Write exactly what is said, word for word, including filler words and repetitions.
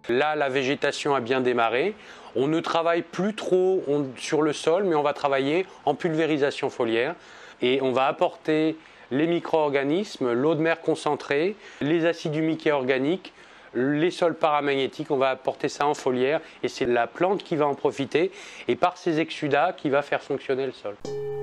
Là, la végétation a bien démarré. On ne travaille plus trop on, sur le sol, mais on va travailler en pulvérisation foliaire. Et on va apporter les micro-organismes, l'eau de mer concentrée, les acides humiques et organiques, les sols paramagnétiques, on va apporter ça en foliaire et c'est la plante qui va en profiter et par ces exsudats qui va faire fonctionner le sol.